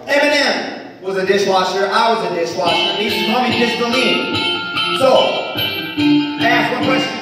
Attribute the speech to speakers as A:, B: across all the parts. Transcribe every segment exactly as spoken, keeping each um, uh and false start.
A: Eminem was a dishwasher, I was a dishwasher. They used to call me Pistoline. So, I asked one question.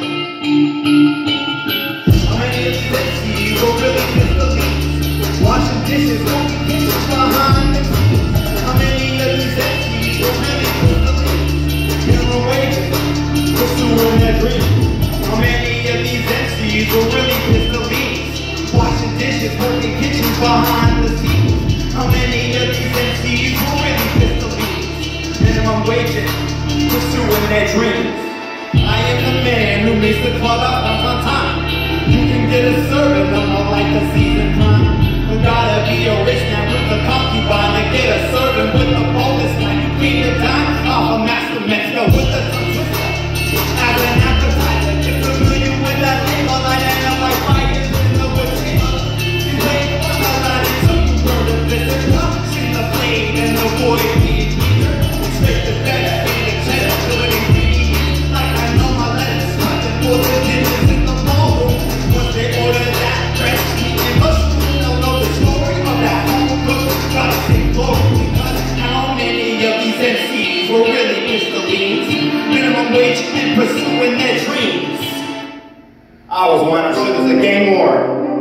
A: How many of these M Cs were really Pistolines? Washing dishes, walking dishes behind the scenes. How many of these M Cs were really Pistolines? Minimum wages, pursuing their dreams. How many of these M Cs were really Pistolines? Washing dishes, working kitchens behind the scenes. How many of these M Cs were really Pistolines? Minimum wages, pursuing their dreams. I am the man who makes the club out on time. You can get a serving, I'm not like a season prime. You gotta be a rich man with a concubine and get a serving with a bonus line. You clean the dime off a master mix, go with the tongue twister. As an appetizer, get familiar with that label line and I'm like fire in the wood table. You wait for the line until you burn the visit. Punch in the blade and the boy being eager. Straight to bed, in the cheddar, good ingredients. Like I know my lettuce, nothing for the dinners in the ballroom. Once they order that fresh meat and mushroom, they'll know the story of that home cook. Gotta say glory because how many of these M Cs were really Pistolines? Minimum wage and pursuing their dreams. I was one, I'm sure there's a gang war.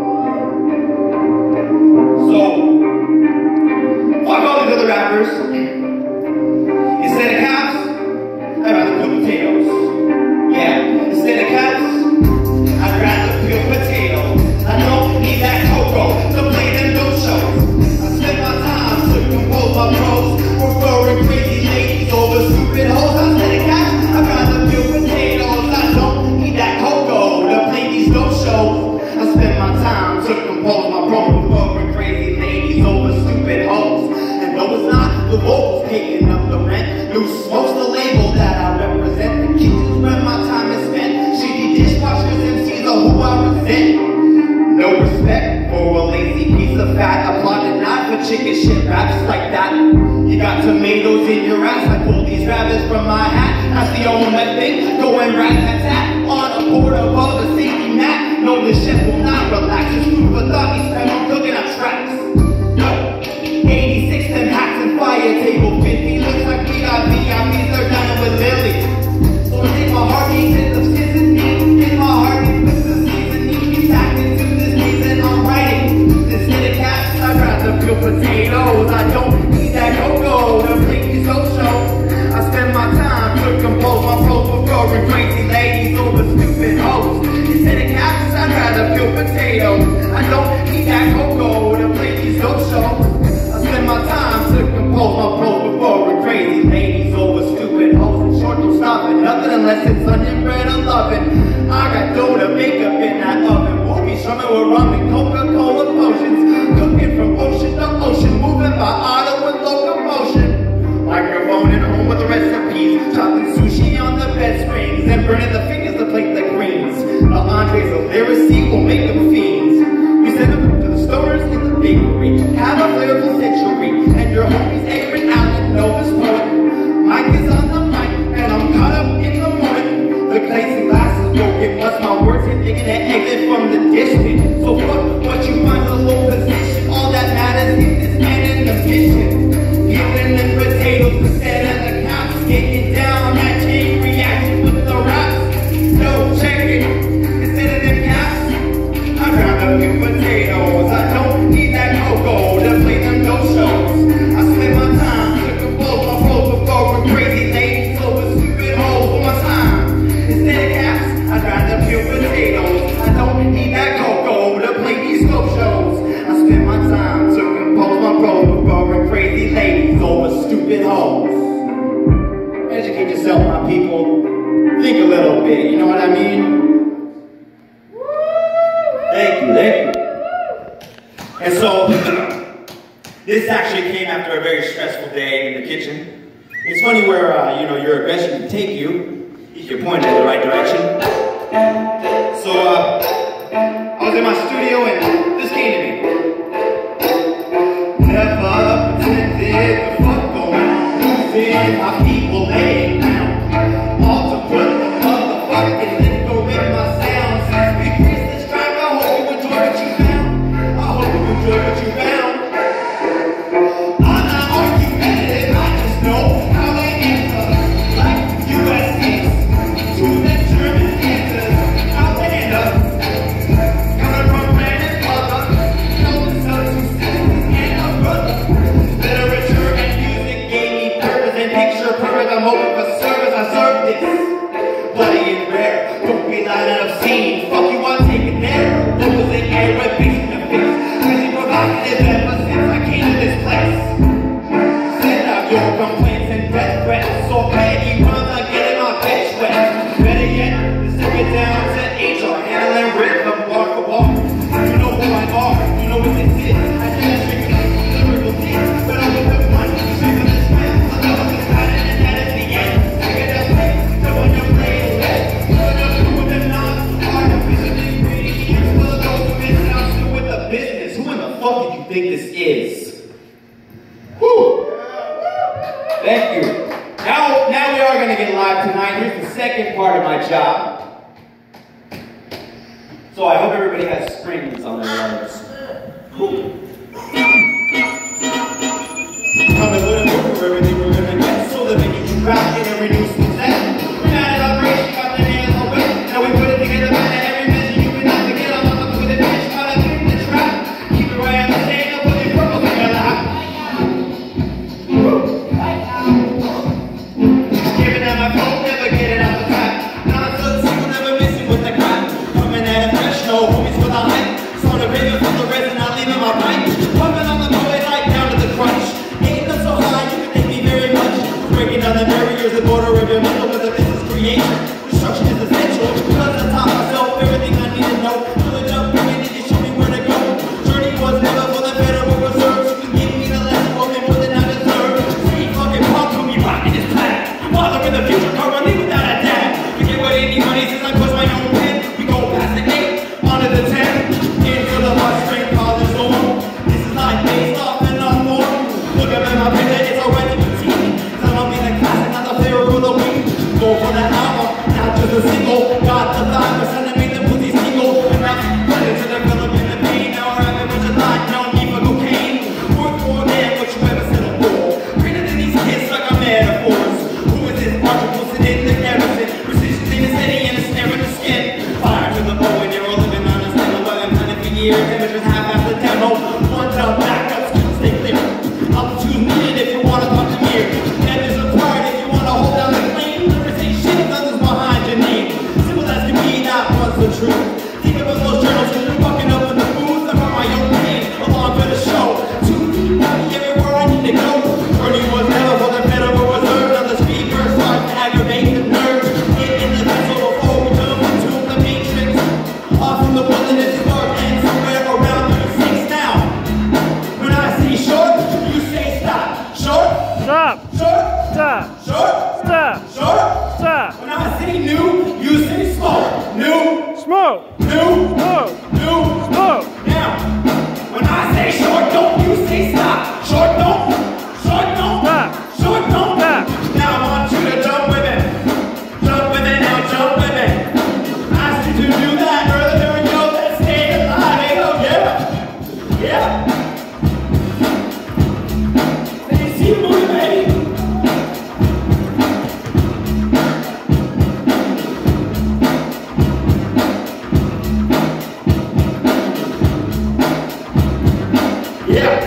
A: So, fuck all these other rappers. Instead of cops, I'd rather peel potatoes. Yeah, instead of cops, I'd rather peel potatoes. I don't need that cocoa to play them dope shows. I spend my time to compose my prose, referring crazy ladies over stupid hoes. Instead of cops, I'd rather peel potatoes. I don't need that cocoa to play these dope shows. I spend my time to compose my prose, referring crazy ladies over stupid hoes. And no, it's not the vocals picking up the rent. New smoke's the label that I represent. The kitchen's where my time is spent. Shitty dishwashers, M Cs are who I resent. No respect for a lazy piece of fat. Applauded not for chicken shit raps like that. You got tomatoes in your ass. I pull these rabbits from my hat. That's the only thing. Going rat-tat-tat on a board above a safety mat. No, the chef will not relax. It's food for thought. He's spent on cooking up tracks. eighty-six, them hats and fire table. fifty looks like we got V I Ps, they're dining with Lily. So take my heartbeat and the seasoning. Take my heartbeat with the seasoning. He's acting to this reason I'm writing. Instead of cats, I'd rather peel potatoes. I don't need that cocoa to make these dope shows. I spend my time to compose my prose before crazy ladies over stupid hoes. Instead of cats, I'd rather peel potatoes. I don't need that cocoa to play these dope shows. Spend my time to compose my prose before crazy ladies over stupid hoes. In short, don't stop at nothing unless it's onion bread or lovin'. I got dough to make up in that oven. We'll be strumming with rum and Coca-Cola potions. Cooking from ocean to ocean, moving by auto with locomotion. Microphone at home with the recipes. Chopping sushi on the bed springs and burning the fingers to plate the greens. The entrees of lyricy will make them fiends. We send them to the stoners in the bakery. Have a flavorful century. And your homies Aaron Allen know this poet. Mike is on the mic and I'm caught up in the moment. The plates and glasses broken. Plus my words hit thinking that exit from the distance. So fuck what you find a low position. All that matters is this man in the mission. Giving them potatoes instead of the cops. Getting down that chain reaction with the raps. No, check it. Instead of them caps, I'd rather peel potatoes. I don't need that cocoa to play them dope shows. I spend my time to compose my prose before crazy ladies over stupid hoes for my time. Instead of caps, I'd rather peel potatoes. I don't need that cocoa to play these dope shows. I spend my time to compose my prose before crazy ladies over stupid hoes. Educate yourself, my people. Think a little bit, you know what I mean? Thank you, thank you. And so, this actually came after a very stressful day in the kitchen. It's funny where, uh, you know, your aggression can take you if you're pointed in the right direction. So, uh, I was in my studio and this came to me. Never pretended to fuck on losing my people laying down. All to put the motherfucking liquor in my sound. Since we creased this track, I hope you enjoy what you found. I hope you enjoy what you found. I Thank you. Now, now we are going to get live tonight. Here's the second part of my job. So I hope everybody has springs on their legs. Come and put a book for everything we're going to get, so that we can crack in every new success. We're not in operation, got the nails on wet. Now we put it together, man, and every measure you can not forget. I'm up with a bitch, got to fit the trap. Keep it right on the table, put your purple in your lap. Giving them my phone, never getting off the track. Not a good single, never missing with the crap. Coming at it fresh, no homies with a hype. Started raving from the rest and not leaving my pipe. Pumping on the moe like down to the crunch. Ain't up so high, you can thank me very much. Breaking down the barriers, the border of your mental, whether this is creation. Destruction is essential, because I taught myself everything I need to know. Village up, everything to show me where to go. Journey was never for the Federal Reserve. You can give me the lesson, for me more than I deserve. See fucking punk who be rocking this path. Father in the future, currently without a dad. Forget what any money says, I push my own pen. We go past the eight, onto the ten. Into the bus string, college storm. This is life based off and not more. Look at my picture, it's alright to be team. Cause I'll be the classic, not the flavor of the week. Go for the album, not just a single. Got the five percent that made the pussy single. And I'm ready to develop in the pain. Now we're having much of life, no need for cocaine. Worth more than what you ever settled for. Greater than these kids, like I'm metaphors. Who is this article sitting in the garrison? Precision in the city and a snare in the skin. Fire to the bow and you're all living on a stand. eleven hundred for years, images half after demo. One down, backups, stay clear. Altitude needed if you want to talk to me. And there's a part if you want to hold down the claim. Never say shit if others behind your name. Simple as can be, that was the truth. Think about those journals when you're fucking up in the booth. I brought my own pain along for the show. Too deep, got me everywhere I need to go. Journey was never for the Federal Reserve. Now the speaker starts to aggravate the nerves. Get in the vessel before we jump into the matrix. Off from the wilderness, start and somewhere around thirty-six now. When I say short, you say stop. Short,
B: Stop!
A: short,
B: Stop!
A: short,
B: Stop!
A: short.
B: Stop!
A: When I say new, you say smoke. New,
B: Smoke!
A: new,
B: Smoke!
A: new.
B: Smoke!
A: Now, when I say short, don't you say stop. Short, don't. Short, don't.
B: Stop!
A: Short, don't.
B: Stop!
A: Now I want you to jump with it. Jump with it, now jump with it. Asked you to do that earlier and go, let's stay alive. Hey, oh, yeah. Yeah. They see me, baby. Yeah.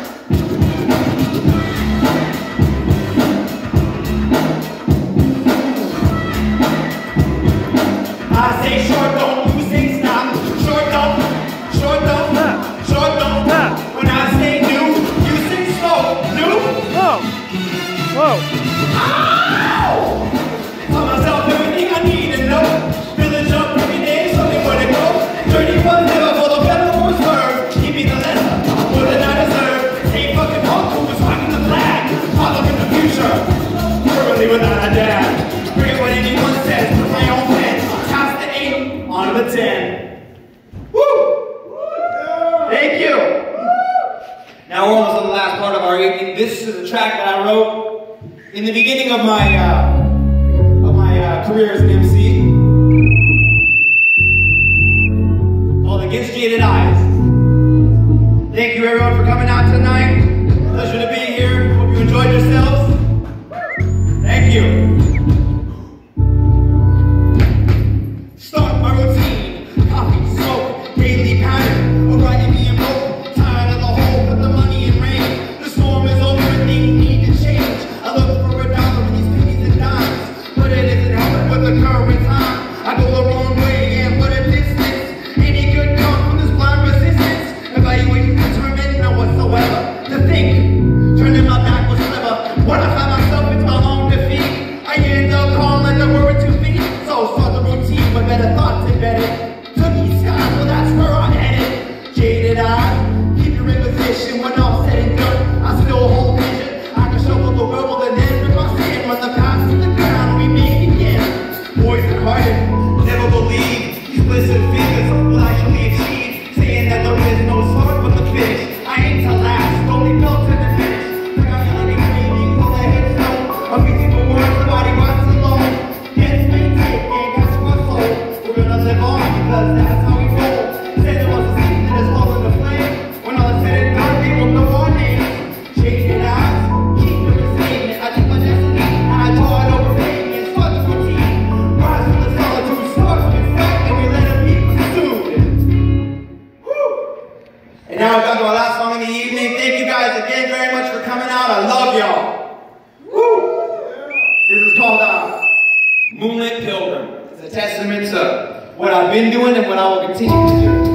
A: I say short don't, you say stop. Short don't, short don't,
B: Stop.
A: short don't.
B: Stop.
A: When I say new, you say slow. New.
B: Smoke! Smoke!
A: Ow! Tell myself everything I need to know. Village up every day, show me where to go. Journey was never for the Federal Reserve. Give me the lesson, more than I deserve. Hey, fucking punk who was rocking the flag. I look in the future, currently without a dad. Forget what anyone says, put my own pen. Toss the eight, onto the ten. Woo! Thank you. Now we're almost on the last part of our evening. This is a track that I wrote in the beginning of my uh, of my uh, career as an M C, called Against Jaded Eyes. Thank you everyone for coming out tonight. Pleasure to be here. Hope you enjoyed yourselves. Thank you. Start my routine. Coffee, smoke, daily pattern. Alright, being broke. Tired of the hole, put the money in rain. The storm is over and things need to change. I look for a dollar in these pennies and dimes, but it isn't helping with the current time. I go the wrong way, and what a distance. Any good come from this blind resistance. Evaluation determined, none whatsoever. To think, I love y'all. Woo! This is called uh, Moonlit Pilgrim. It's a testament to what I've been doing and what I will continue to do.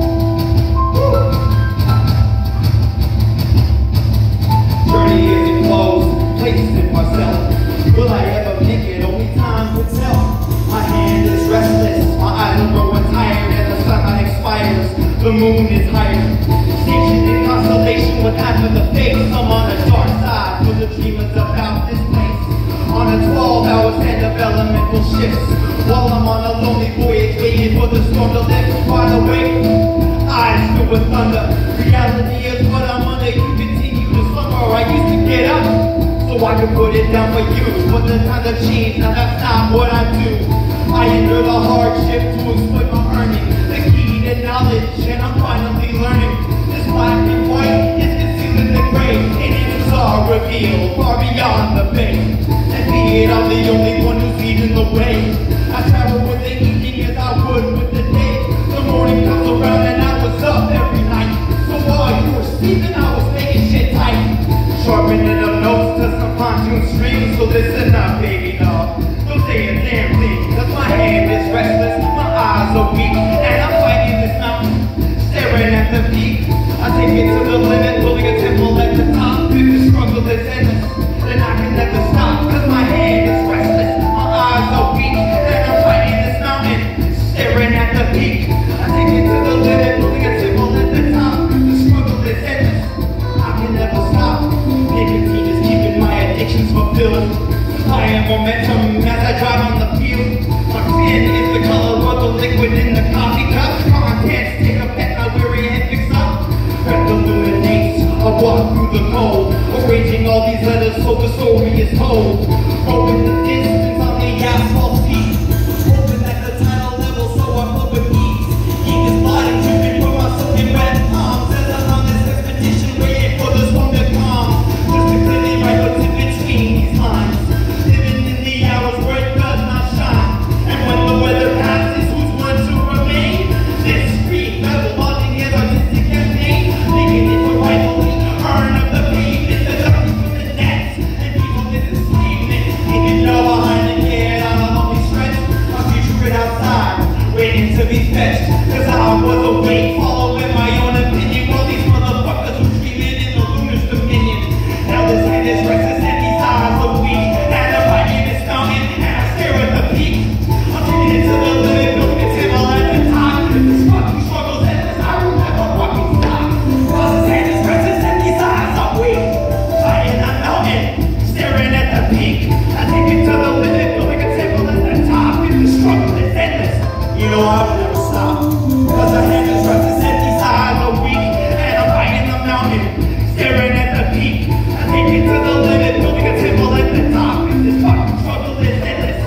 A: Journey isn't closed, place in myself. Will I ever make it? Only time will tell. My hand is restless, my eyes are growing tired, and the sunlight expires, the moon is higher. Stationed in constellation with half of the face, I'm on the dark side for the dreamers about this place. On a twelve hour stand of elemental shifts, while I'm on a lonely voyage waiting for the storm to lift. Wide awake, eyes filled with thunder. Reality is what I'm under, you continue to slumber. I used to get up so I could put it down for you, but the times have changed, now that's not what I do. I endure the hardship to exploit my earning, the key to knowledge, and I'm finally learning. This black and white is concealed in the gray, and answers are revealed far beyond the pain. And be it I'm the only one who's leading the way. I travel with the evening as I would with the day. The morning comes around and I was up every night. So while you were sleeping, I was making shit tight, sharpening the notes to some pontoon strings. So listen up, baby, no, don't say a damn thing, cause my hand is restless, my eyes are weak, and I'm fighting this mountain, staring at the peak. I take it to the limit, building a temple at the top. If the struggle is endless, then I can never stop, cause my hand is restless, my eyes are weak, and I'm fighting this mountain, staring at the peak. I take it to the limit, building a temple at the top. If the struggle is endless, I can never stop. Nicotine is keeping my addictions fulfilled. I am momentum as I drive on the field. My fin is the color of the liquid in the coffee cup. Contents take a pet, my weary head picks up. Breath illuminates, I walk through the cold, arranging all these letters so the story is told. Rolling the distance on the asphalt seat, hoping at the tidal level so I float with ease. Keep this body dripping from my soaking wet palms as I'm on this expedition waiting for the storm to come. Just to clearly write what's in between these lines, living in the hours where it does not shine. And when the weather passes, who's one to remain? This street level launching his artistic campaign, making it to rightfully earn up the pavement, the ducking from the nets, and people this enslavement. Even though behind the kid on a lonely stretch, my future is outside, waiting to be fetched. Cause I was awake, following my own opinion, while these motherfuckers were dreaming in the lunar dominion. Now this hand is restless and these eyes are weak, and I'm fighting this mountain and I stare at the peak. I'm taking it to the limit, building a table at the top. This fucking struggle's endless, I will never fucking stop. Cause this hand is restless and these eyes are weak, fighting a mountain, staring at the peak. I take it to the limit, building a table at the top. If the struggle is endless, you know I will never stop. Cause the hand is restless and these eyes are weak, and I'm fighting the mountain, staring at the peak. I take it to the limit, building a temple at the top. If this fucking struggle is endless,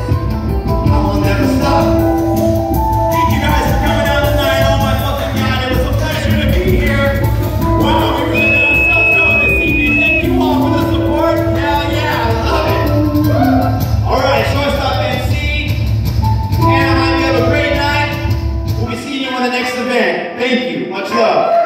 A: I will never stop. Thank you guys for coming out tonight. Oh my fucking god, it was a pleasure to be here. Wow, we really let ourselves go this evening. Thank you all for the support. Hell yeah, I love it. Alright, shortstop M C. And I hope you have a great night. We'll be seeing you on the next event. Thank you. Much love.